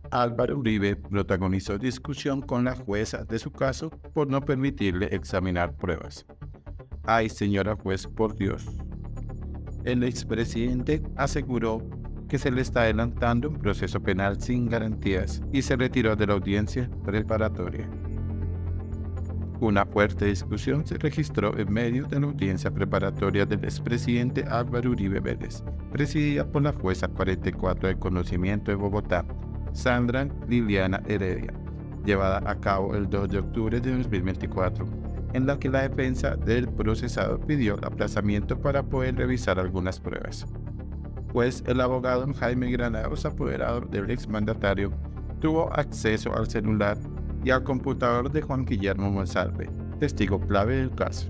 Álvaro Uribe protagonizó discusión con la jueza de su caso por no permitirle examinar pruebas. Ay, señora juez, por Dios. El expresidente aseguró que se le está adelantando un proceso penal sin garantías y se retiró de la audiencia preparatoria. Una fuerte discusión se registró en medio de la audiencia preparatoria del expresidente Álvaro Uribe Vélez, presidida por la jueza 44 de conocimiento de Bogotá, Sandra Liliana Heredia, llevada a cabo el 2 de octubre de 2024, en la que la defensa del procesado pidió el aplazamiento para poder revisar algunas pruebas. Pues el abogado Jaime Granados, apoderado del exmandatario, tuvo acceso al celular y al computador de Juan Guillermo Monsalve, testigo clave del caso.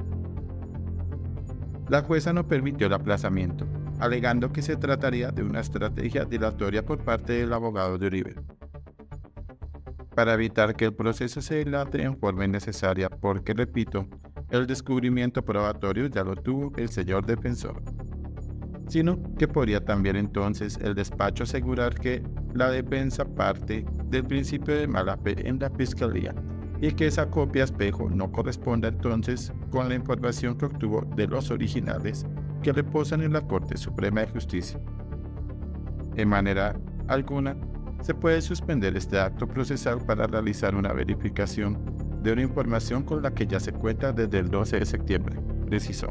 La jueza no permitió el aplazamiento, alegando que se trataría de una estrategia dilatoria por parte del abogado de Uribe, para evitar que el proceso se dilate en forma innecesaria porque, repito, el descubrimiento probatorio ya lo tuvo el señor defensor, sino que podría también entonces el despacho asegurar que la defensa parte del principio de mala fe en la fiscalía y que esa copia espejo no corresponda entonces con la información que obtuvo de los originales que reposan en la Corte Suprema de Justicia. En manera alguna, se puede suspender este acto procesal para realizar una verificación de una información con la que ya se cuenta desde el 12 de septiembre, precisó.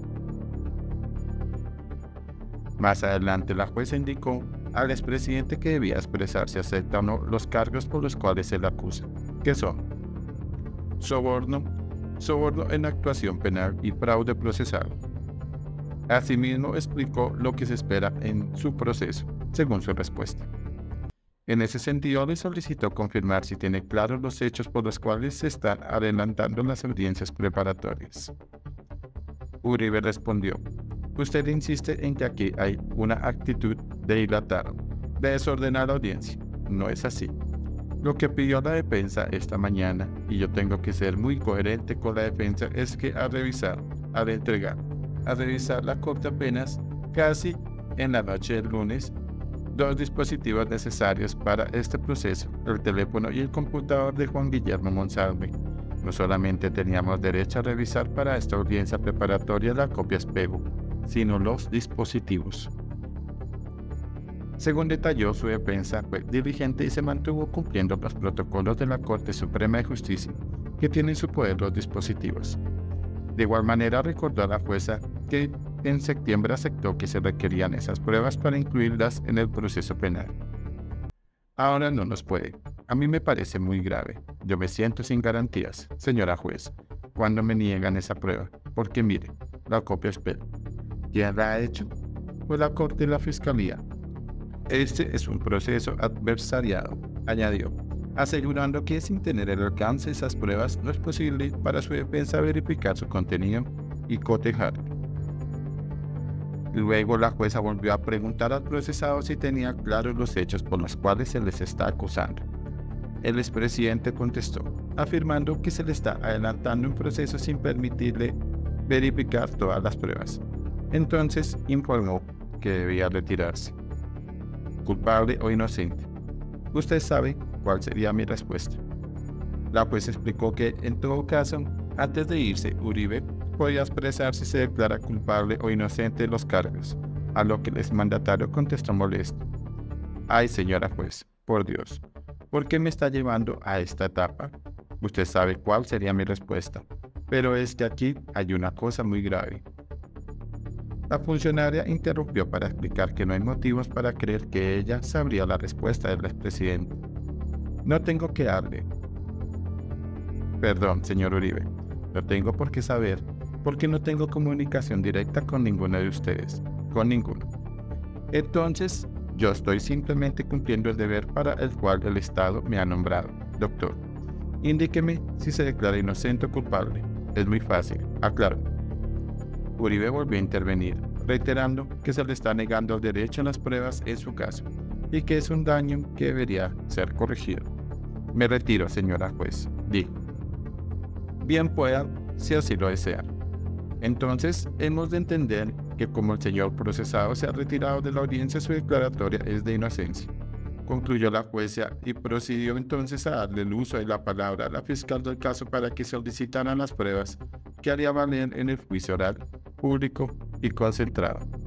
Más adelante, la jueza indicó al expresidente que debía expresar si acepta o no los cargos por los cuales se le acusa, que son soborno en actuación penal y fraude procesal. Asimismo, explicó lo que se espera en su proceso, según su respuesta. En ese sentido, le solicitó confirmar si tiene claros los hechos por los cuales se están adelantando las audiencias preparatorias. Uribe respondió: usted insiste en que aquí hay una actitud de dilatar, de desordenar la audiencia. No es así. Lo que pidió la defensa esta mañana, y yo tengo que ser muy coherente con la defensa, es que al revisar la Corte apenas casi en la noche del lunes, dos dispositivos necesarios para este proceso, el teléfono y el computador de Juan Guillermo Monsalve. No solamente teníamos derecho a revisar para esta audiencia preparatoria la copia espejo, sino los dispositivos. Según detalló, su defensa fue diligente y se mantuvo cumpliendo los protocolos de la Corte Suprema de Justicia, que tiene en su poder los dispositivos. De igual manera, recordó a la jueza que en septiembre aceptó que se requerían esas pruebas para incluirlas en el proceso penal. Ahora no nos puede. A mí me parece muy grave. Yo me siento sin garantías, señora juez, cuando me niegan esa prueba, porque mire, la copia espejo. ¿Quién la ha hecho? Pues la Corte y la Fiscalía. Este es un proceso adversariado, añadió, asegurando que sin tener el alcance de esas pruebas no es posible para su defensa verificar su contenido y cotejar. Luego la jueza volvió a preguntar al procesado si tenía claros los hechos por los cuales se les está acusando. El expresidente contestó, afirmando que se le está adelantando un proceso sin permitirle verificar todas las pruebas. Entonces informó que debía retirarse. ¿Culpable o inocente? Usted sabe cuál sería mi respuesta. La jueza explicó que, en todo caso, antes de irse, Uribe podía expresar si se declara culpable o inocente de los cargos, a lo que el exmandatario contestó molesto. Ay, señora juez, por Dios, ¿por qué me está llevando a esta etapa? Usted sabe cuál sería mi respuesta, pero es que aquí hay una cosa muy grave. La funcionaria interrumpió para explicar que no hay motivos para creer que ella sabría la respuesta del expresidente. No tengo que darle. Perdón, señor Uribe, no tengo por qué saber, porque no tengo comunicación directa con ninguno de ustedes, con ninguno. Entonces, yo estoy simplemente cumpliendo el deber para el cual el Estado me ha nombrado. Doctor, indíqueme si se declara inocente o culpable. Es muy fácil, aclaro. Uribe volvió a intervenir, reiterando que se le está negando el derecho a las pruebas en su caso y que es un daño que debería ser corregido. Me retiro, señora juez, dijo. Bien pueda, si así lo desean. Entonces, hemos de entender que como el señor procesado se ha retirado de la audiencia, su declaratoria es de inocencia. concluyó la jueza y procedió entonces a darle el uso de la palabra a la fiscal del caso para que solicitaran las pruebas que haría valer en el juicio oral, público y concentrado.